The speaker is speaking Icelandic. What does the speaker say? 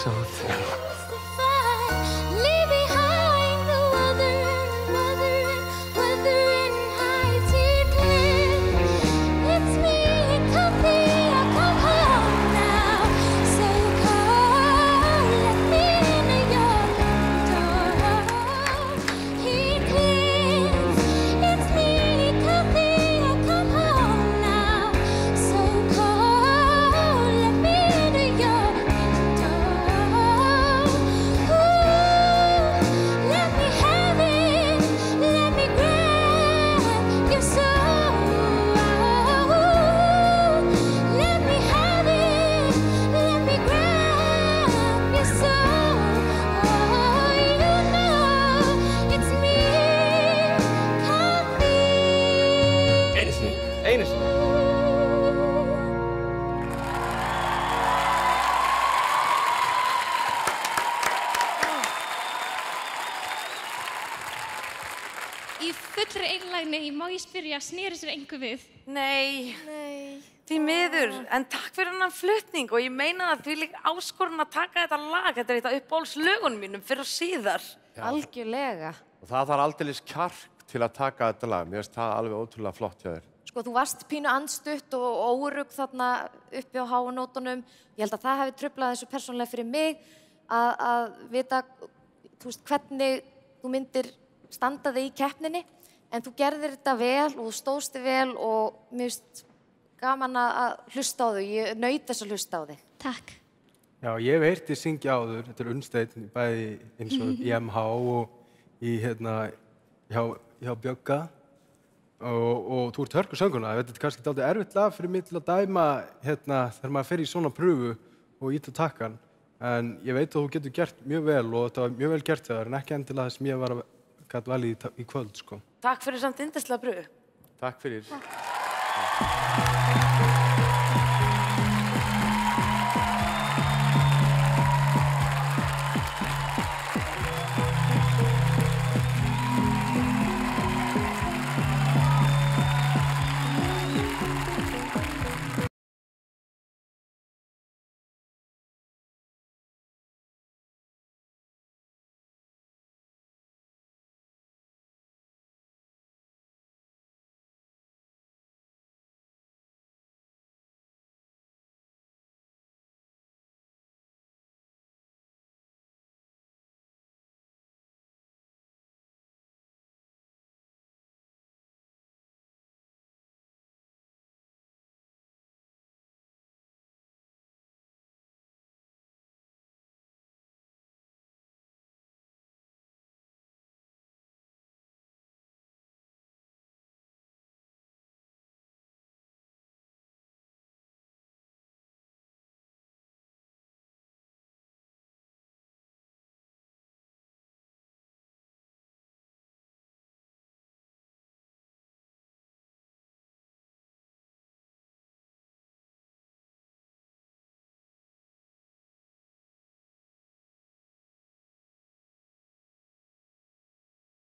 rosa út. Einu sinni. Í fullri einlægni, má ég spyrja, sneri sér einhver við? Nei. Því miður, en takk fyrir hennan flutning og ég meina að því líka áskorun að taka þetta lag, þetta er eitt af uppáhaldslögunum mínum fyrir og síðar. Algjörlega. Og það þarf aldeilis kjark til að taka þetta lag, mér finnst það alveg ótrúlega flott hjá þér. Sko, þú varst pínu andstutt og órugg þarna uppi á háanótunum. Ég held að það hefði truflað þessu persónulega fyrir mig að vita, þú veist, hvernig þú myndir standa þig í keppninni. En þú gerðir þetta vel og þú stóðst þig vel og mér finnst gaman að hlusta á þig. Ég naut þess að hlusta á þig. Takk. Já, ég hef heyrt þig syngja áður. Þetta er Unnsteinn, bæði eins og í MH og í, hjá Bjögga. Og þú ert hörkusönguna. Þetta er kannski dálítið erfitt lag fyrir mig til að dæma þegar maður fer í svona pröfu og ýta takkan. En ég veit að þú getur gert mjög vel og þetta var mjög vel gert hjá þér, en ekki endilega það sem ég var að gæta valið í kvöld, sko. Takk fyrir samt yndislega pröfu. Takk fyrir.